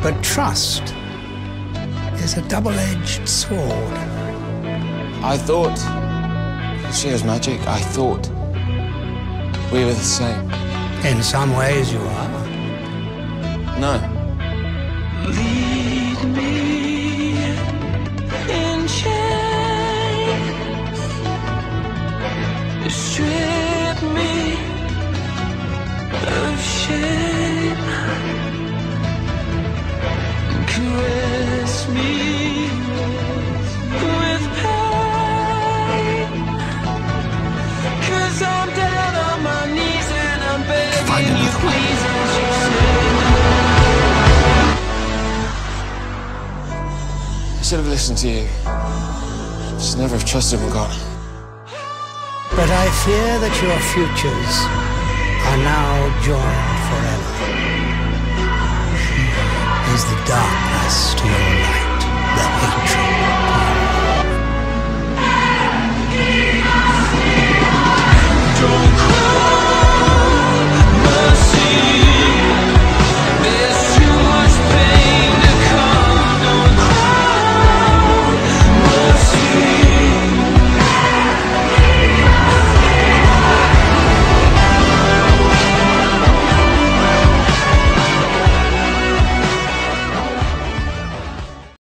But trust is a double-edged sword. I thought she was magic. I thought we were the same. In some ways you are. No. Lead me in chains, strip me of shame, caress me with pain, 'cause I'm down on my knees and I'm begging you, please don't you I should have listened to you. Should never have trusted Morgana. But I fear that your futures are now joined forever.